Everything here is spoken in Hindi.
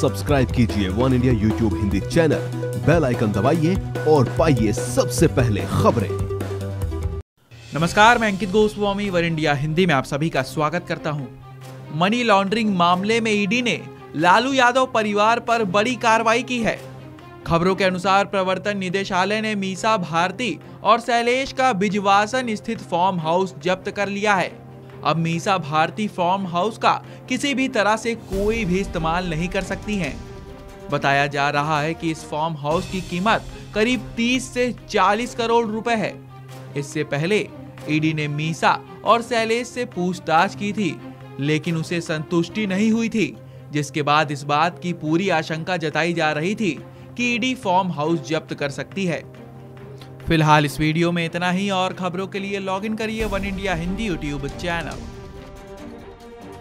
सब्सक्राइब कीजिए One India YouTube Hindi channel, bell icon दबाइए और पाइए सबसे पहले खबरें। नमस्कार, मैं अंकित गोस्वामी वन इंडिया हिंदी में आप सभी का स्वागत करता हूं। मनी लॉन्ड्रिंग मामले में ईडी ने लालू यादव परिवार पर बड़ी कार्रवाई की है। खबरों के अनुसार प्रवर्तन निदेशालय ने मीसा भारती और शैलेश का बिजवासन स्थित फार्म हाउस जब्त कर लिया है। अब मीसा भारती फार्म हाउस का किसी भी तरह से कोई भी इस्तेमाल नहीं कर सकती हैं। बताया जा रहा है कि इस फार्म हाउस की कीमत करीब 30 से 40 करोड़ रुपए है। इससे पहले ईडी ने मीसा और शैलेश से पूछताछ की थी, लेकिन उसे संतुष्टि नहीं हुई थी, जिसके बाद इस बात की पूरी आशंका जताई जा रही थी कि ईडी फार्म हाउस जब्त कर सकती है। फिलहाल इस वीडियो में इतना ही और खबरों के लिए लॉगिन करिए One India Hindi YouTube channel.